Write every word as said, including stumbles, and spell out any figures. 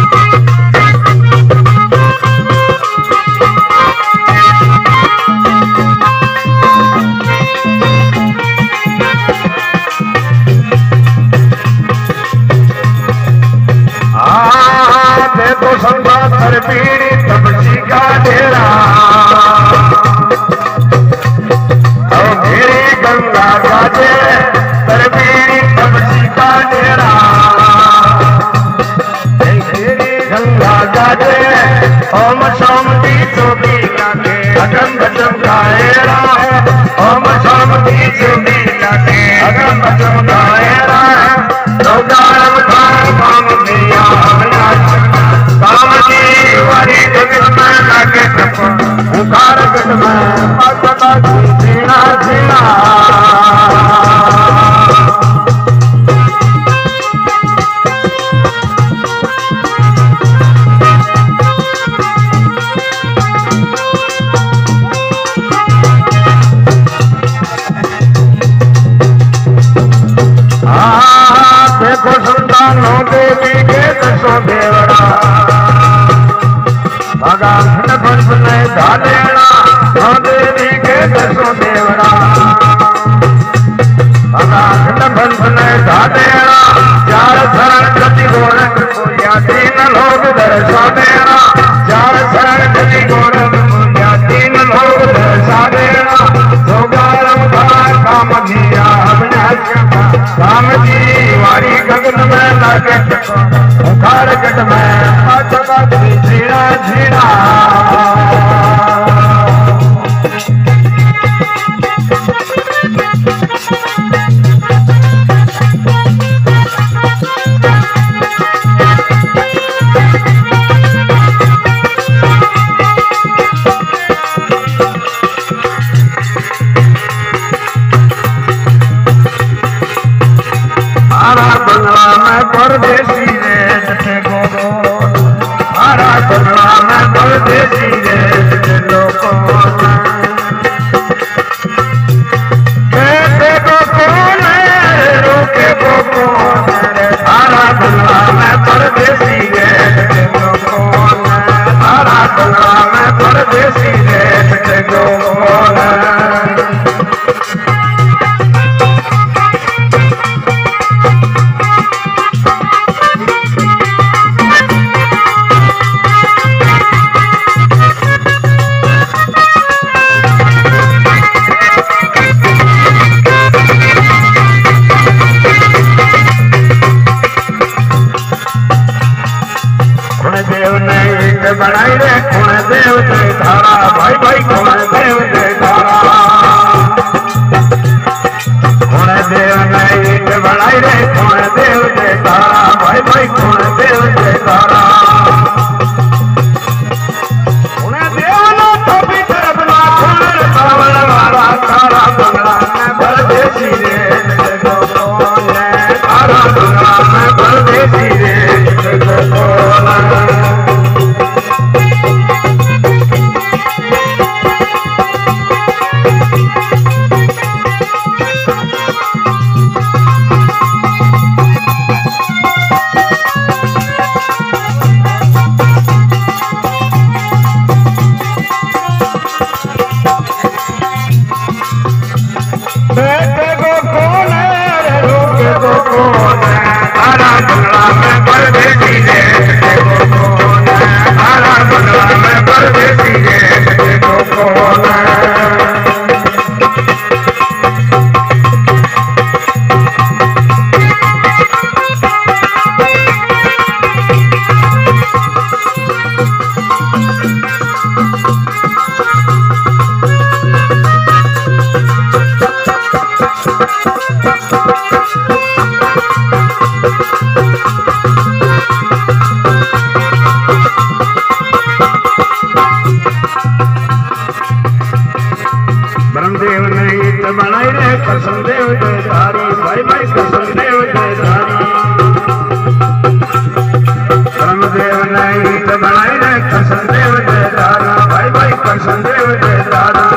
पीड़ी तपसी का डेरा और मेरी गंगा गाजे पर पीड़ी तपसी का डेरा मेरी गंगा गाजे ओम सोम की चोटी लागे अगम बचम गाएरा ओम सोम की चोटी लागे अगम बचम गाएरा रोगारम खान काम दिया काम की वारी जगत में लागे टपा उकार गट में पता जीना जीना देखो संतानों देवी के दसों देवरा भगवान बंस ने धालेड़ा नौ देवी के दसों देवरा भगवान बंस ने धालेड़ा चार शरण गति गोरख पूजा तीन लोग दर्शा देना चार शरण गति गोरख पूजा तीन लोग दर्शा देना जोगारम भार काम किया काम की वारी गगन में लागे उखाड़ गट में झीड़ा झीड़ा परदेसी रे जटे गोरो हरा बंगला में परदेसी रे जटे लोगों कहते को कौन है रोके को कौन है हरा बंगला में परदेसी रे जटे लोगों हरा बंगला में परदेसी रे जटे गोरो बनाई रे कौन देव जय धारा भाई भाई कौन देव जय धारा कौन देव नहीं बनाई रे कौन देव जय धारा भाई भाई कौन देव जय धारा कौन देव ना तो भी तरबना कौन सावल वाला तारा बंगला में परदेसी रे जय गोपाल तारा बंगला में परदेसी रे जय गोपाल ब्रह्मदेव नहीं तो बनाई रे कसम देव जय धारी भाई भाई कसम देव जय धारी ब्रह्मदेव नहीं तो बनाई रे कसम देव जय धारा भाई भाई कसम देव जय धारा